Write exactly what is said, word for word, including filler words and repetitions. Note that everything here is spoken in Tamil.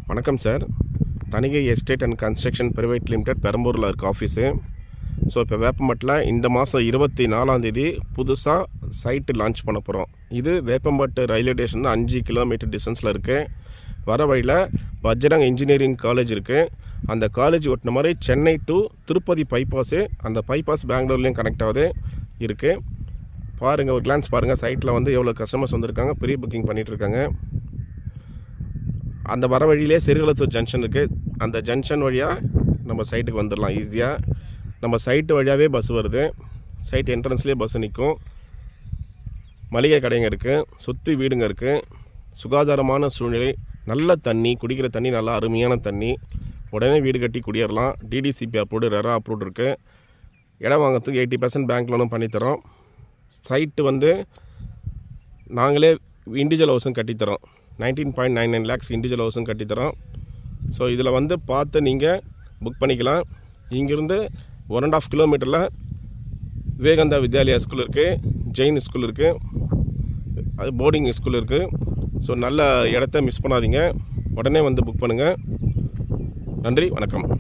வணக்கம் sir. Thanigai estate and construction private limited பெரம்பூரில் இருக்க ஆஃபீஸு. ஸோ இப்போ வேப்பம்பட்டில் இந்த மாதம் இருபத்தி நாலாந்தேதி புதுசாக சைட்டு லான்ச் பண்ண போகிறோம். இது வேப்பம்பட்டு ரயில்வே ஸ்டேஷன் அஞ்சு கிலோமீட்டர் டிஸ்டன்ஸில் இருக்குது. வர வழியில் பஜ்ரங் இன்ஜினியரிங் காலேஜ் இருக்குது. அந்த காலேஜ் ஒட்டின மாதிரி சென்னை டு திருப்பதி பைபாஸு, அந்த பைபாஸ் பெங்களூர்லேயும் கனெக்ட் ஆகுது இருக்குது. பாருங்கள், ஒரு கிளான்ஸ் பாருங்கள். சைட்டில் வந்து எவ்வளோ கஸ்டமர்ஸ் வந்திருக்காங்க, ப்ரீ புக்கிங் பண்ணிகிட்ருக்காங்க. அந்த வர வழியிலே சிறுகளத்தூர் ஜங்ஷன் இருக்குது. அந்த ஜங்ஷன் வழியாக நம்ம சைட்டுக்கு வந்துடலாம் ஈஸியாக. நம்ம சைட்டு வழியாகவே பஸ் வருது. சைட் என்ட்ரன்ஸ்லேயே பஸ் நிற்கும். மளிகை கடைங்க இருக்குது, சுற்றி வீடுங்க இருக்குது. சுகாதாரமான சூழ்நிலை, நல்ல தண்ணி, குடிக்கிற தண்ணி நல்லா அருமையான தண்ணி. உடனே வீடு கட்டி குடியேறலாம். டிடிசிபி அப்ரூவ்டு, ரெரா அப்ரூவ்டு இருக்குது. இடம் வாங்கிறதுக்கு எயிட்டி பர்சன்ட் பேங்க் லோனும் பண்ணித்தரோம். சைட்டு வந்து நாங்களே இண்டிவிஜுவல் ஹவுஸும் கட்டித்தரோம். Nineteen point nine nine lakhs individual ஹவுஸும் கட்டித்தரோம். ஸோ இதில் வந்து பார்த்து நீங்கள் புக் பண்ணிக்கலாம். இங்கேருந்து ஒன் அண்ட் ஆஃப் கிலோமீட்டரில் விவேகானந்தா வித்யாலயா ஸ்கூல் இருக்குது, ஜெயின் ஸ்கூல் இருக்குது, அது போர்டிங் ஸ்கூல் இருக்குது. ஸோ நல்ல இடத்த மிஸ் பண்ணாதீங்க. உடனே வந்து புக் பண்ணுங்கள். நன்றி, வணக்கம்.